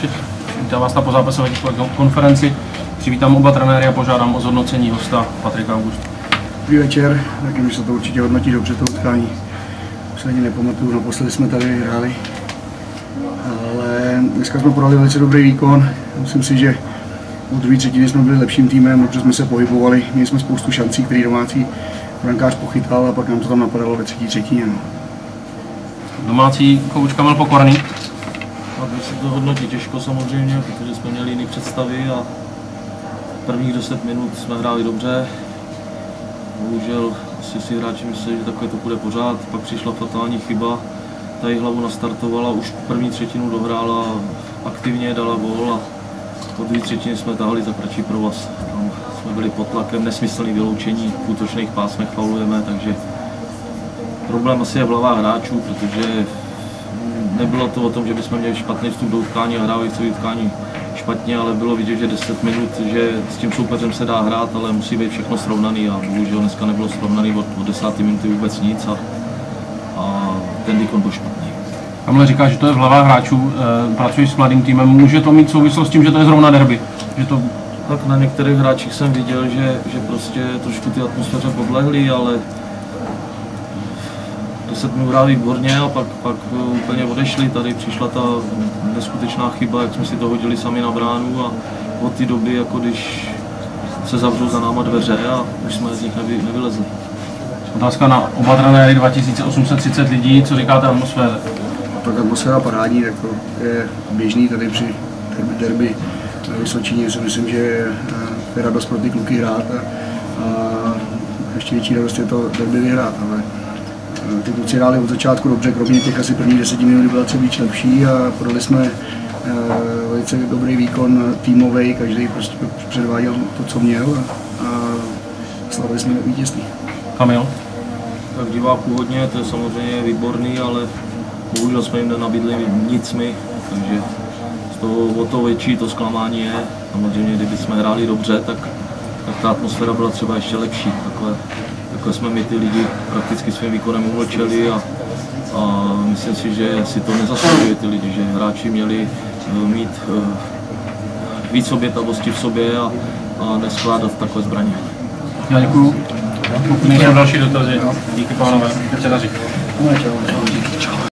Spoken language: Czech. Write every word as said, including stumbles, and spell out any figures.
Kováček, vítám vás na pozápasové konferenci. Přivítám oba trenéry a požádám o zhodnocení hosta Patrika Augusta. Dobrý večer, taky mi se to určitě hodnotí dobře, to utkání. Už se ani nepamatuju, naposledy jsme tady hráli. Ale dneska jsme podali velice dobrý výkon. Myslím si, že od druhé třetiny jsme byli lepším týmem, dobře jsme se pohybovali, měli jsme spoustu šancí, který domácí brankář pochytal a pak nám to tam napadalo ve třetí třetině. No. Domácí kouč Kamil Pokorný. A teď se to hodnotí těžko samozřejmě, protože jsme měli jiné představy a prvních deset minut jsme hráli dobře. Bohužel asi si hráči mysleli, že takhle to půjde pořád, pak přišla fatální chyba. Ta jí hlavu nastartovala, už první třetinu dohrála aktivně, dala gól a po druhé třetině jsme tahli za kratší provaz. Tam jsme byli pod tlakem, nesmyslný vyloučení, v útočných pásmech faulujeme, takže problém asi je v hlavách hráčů, protože nebylo to o tom, že bychom měli špatný vstup do utkání a hráli celé utkání špatně, ale bylo vidět, že deset minut, že s tím soupeřem se dá hrát, ale musí být všechno srovnaný a bohužel dneska nebylo srovnaný od, od desáté minuty vůbec nic a, a ten výkon byl špatný. Kamile říká, že to je v hlavách hráčů, e, pracuješ s mladým týmem, může to mít souvislost s tím, že to je zrovna derby? Že to... Tak na některých hráčích jsem viděl, že, že prostě trošku ty atmosféře podlehly, ale deset minut hráli výborně a pak, pak úplně odešli. Tady přišla ta neskutečná chyba, jak jsme si to hodili sami na bránu a od té doby, jako když se zavřou za náma dveře a už jsme z nich nevy, nevylezli. Otázka na oba trenéry, dva tisíce osm set třicet lidí, co říkáte atmosféře? Tak atmosféra parádní, tak to je běžný tady při derby na Vysočině, si myslím, že je radost pro ty kluky hrát a, a ještě větší radost je to derby vyhrát. Ale ty kluci hráli od začátku dobře, kromě těch asi prvních deseti minut byla třeba víc lepší a podali jsme uh, velice dobrý výkon týmový, každý prostě předváděl to, co měl a, a slavili jsme vítězství. Kamil? Tak diváků hodně, to je samozřejmě výborný, ale bohužel jsme jim nenabídli nic my, takže z toho o to větší to zklamání je. Samozřejmě, kdyby jsme hráli dobře, tak, tak ta atmosféra byla třeba ještě lepší. Takhle, takhle jsme my ty lidi prakticky svým výkonem umlčeli a, a myslím si, že si to nezasluhují ty lidi, že hráči měli mít uh, víc obětavosti v sobě a, a neskládat takové zbraně. Já děkuju. Pokud nejsou další dotazy, díky pánové.